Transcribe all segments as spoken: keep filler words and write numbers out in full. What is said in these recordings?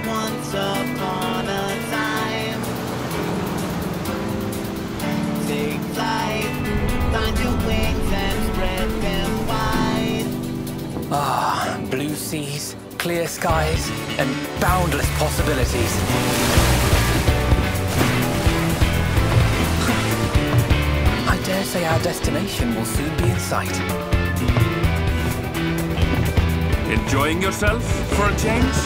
once upon a time. Take flight, find your wings and spread them wide. Ah, blue seas, clear skies, and boundless possibilities. I dare say our destination will soon be in sight. Enjoying yourself for a change?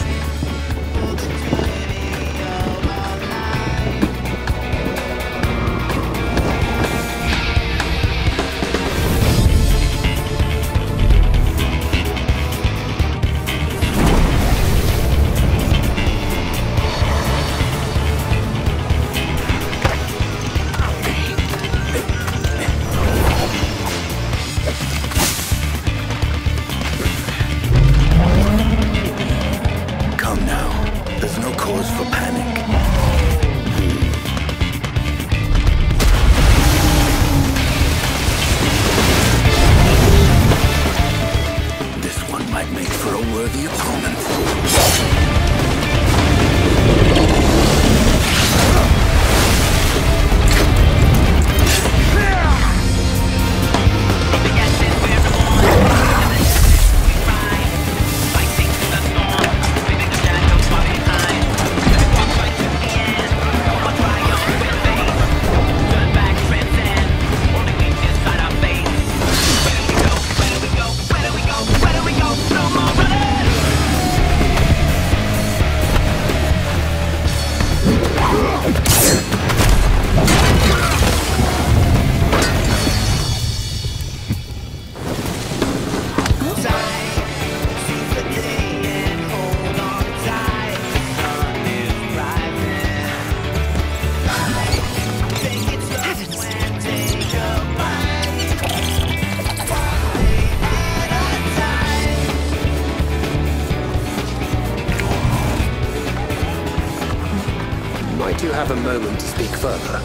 Might you have a moment to speak further?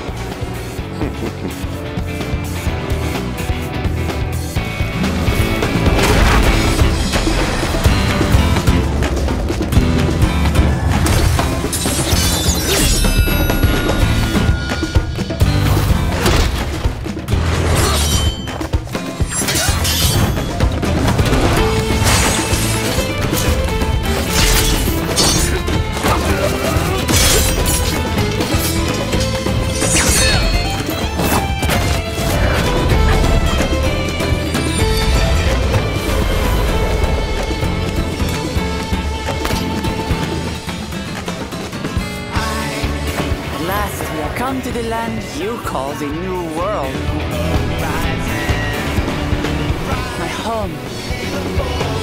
Come to the land you call the New World. My home.